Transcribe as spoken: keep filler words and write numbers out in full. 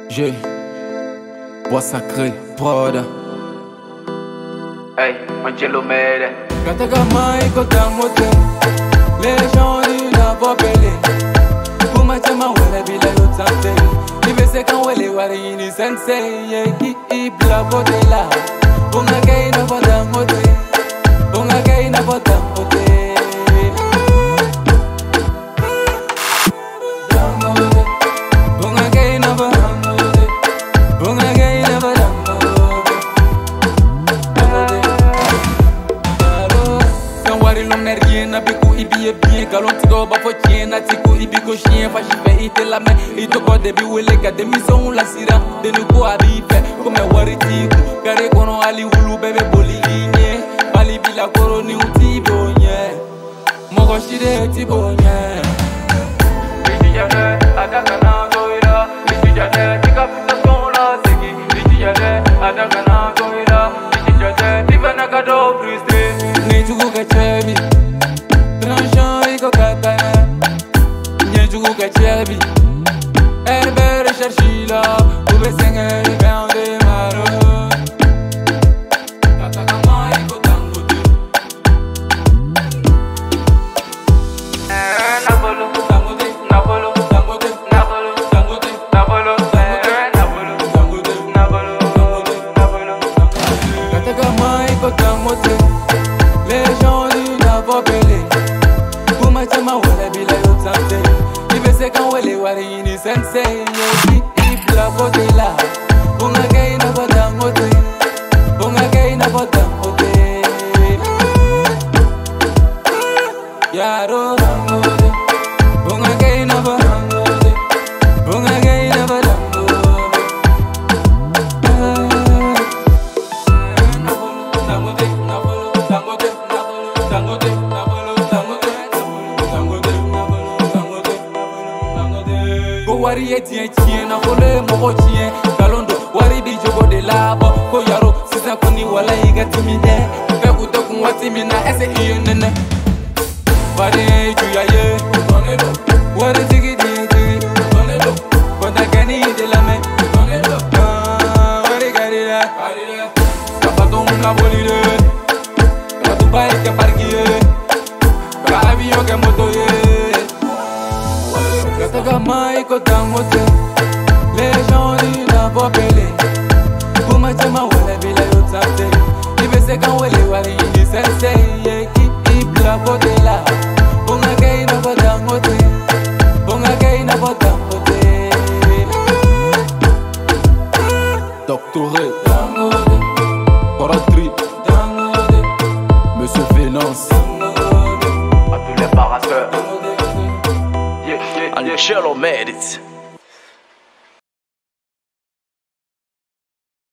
J'ai bois sacré, prod. Hey, Angelo Mede. Kataka mai Dangoté, les gens du Navo Belé. Kuma chama wala bila yotsante. Ibese kan wale wari ni sensei ye ki ibla botela. Bunga kei na Dangoté, bunga kei na Dangoté. Bien galon tigo ba fo chien na tigo ibi ko chien fa chife ite la me ito ko debi wele ka demi son la sira de nu ko abi fe ko me wari tigo kare kono ali wulu bebe boli linye bali bila koro ni uti bonye mo ko shide ti bonye bidi ya ne adaka na goira bidi ya ne tika puta son la segi bidi ya ne adaka na goira bidi ya ne tivana ka do frustre ni tugo ka chemi Chebi, Herbert Cherchila, où le Seigneur est bien démarré. Kataka mai Dangoté. Napolo, Dangoté, Napolo, Dangoté, Napolo, Dangoté, Napolo, Napolo, Dangoté, Napolo, Napolo. Kataka mai Dangoté, les gens du Navo Belé. Kuma chama wala bila yotsante. Ibese kan wale wari ni sensei ye ki ibla botela. Bunga kei na Dangoté, bunga kei na Dangoté. Yaro Dangoté, bunga kei na Dangoté, bunga kei na Dangoté. Dangoté, Dangoté, Dangoté, Dangoté, wari ye tien tien na kole mogo tien galondo wari bi jogo de labo ko yaro sisa koni wala iga timide be kuto kun wati mina ese iye nene wari ju ya ye tonelo wari tigi di di tonelo konda gani de la me tonelo wari gari la ka paton ka bolire ka tu bai ka parkiye ka avion ka moto ye. Kataka mai Dangoté, les gens du Navo Belé. Kuma chama wala bila yotsante. Ibese kan wale wari ni sensei ye ki ibla botela. Bunga kei na Dangoté, bunga kei na Dangoté. Doctoré Dangoté, Paratri Dangoté, Monsieur Finance À tous les paraseurs. Angelo Mede.